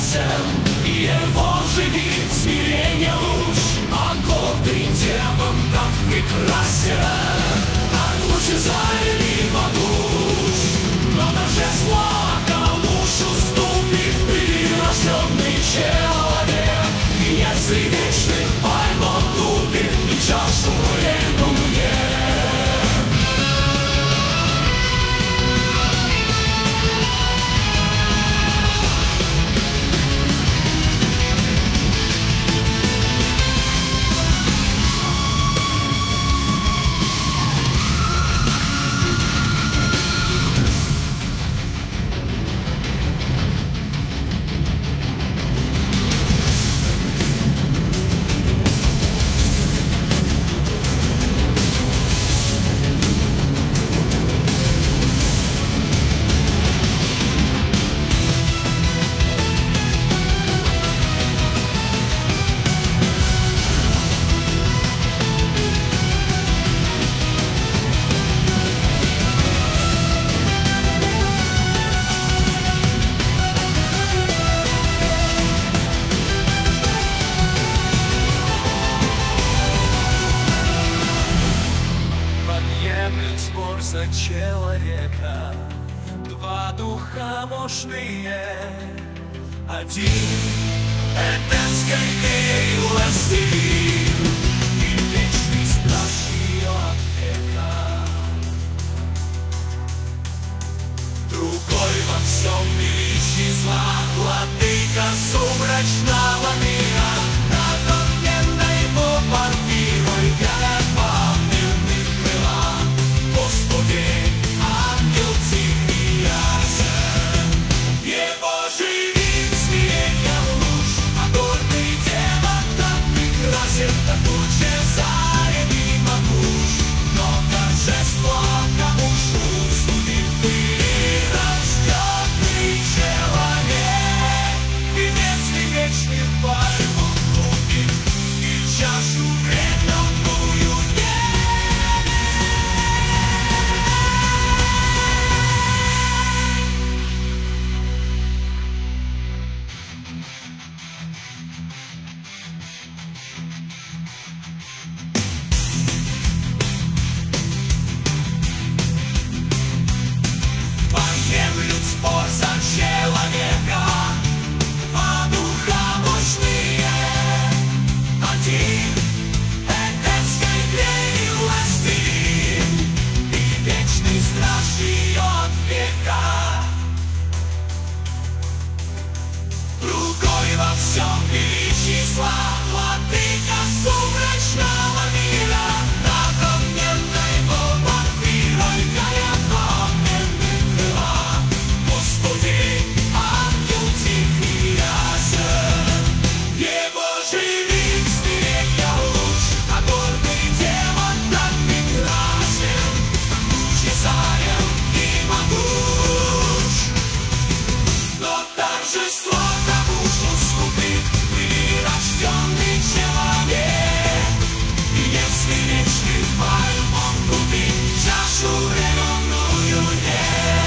прекрасен, его живит смирение луч, а гордый демон так прекрасен, от лучезарный могуч. Но торжество кому ж уступит прирожденный человек, и если вечных пальм купит и чашу эту мне. За человека два духа мощные, один эдемской властелин и вечный страж ее от века, другой во всем величии зла, владыка сумрачного мира, над огненной его парфирой горят пламенных крыла. Господи, ангел тихий ясен, его живит смирение луч, а гордый демон так прекрасен, так лучезарен и могуч. Но торжество кому ж уступит прирожденный человек, и если вечных пальм он купит и чашу временную не. Подъемлют спор за человека два духа мощные, один эдемской властелин и вечный страж ее от века, другой во всем величии слав, владыка сумрачного мира, над огненной его парфирой горят пламенных крыла. Господи, ангел тихий ясен, его живит смирение луч, а гордый демон так прекрасен, лучезарен и могуч. Но торжество кому ж уступит прирожденный человек, и если вечных пальм он купит чашу временную не.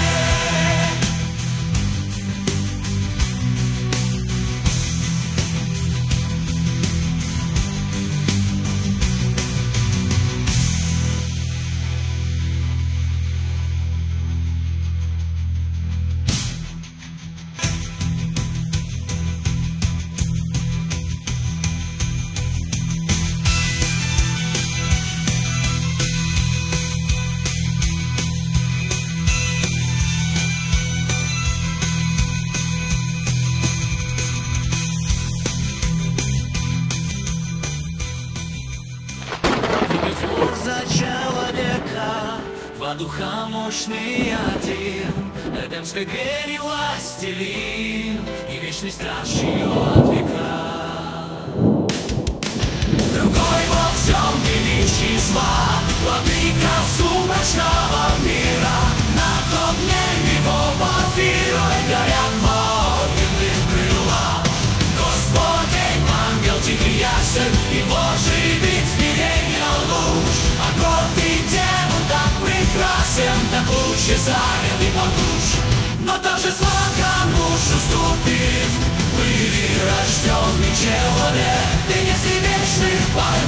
За человека два духа мощный один, эдемской двери властелин и вечный страж ее от века, другой во всем величии зла, владыка сумрачного мира, над огнем его парфирой горят огненные крыла. Господи, ангел тихий ясен, его живит смирение луч, а гордый демон так прекрасен, так лучезарен и могуч. Но торжество кому ж уступит Прирожденный человек, ты неси вечных поэт.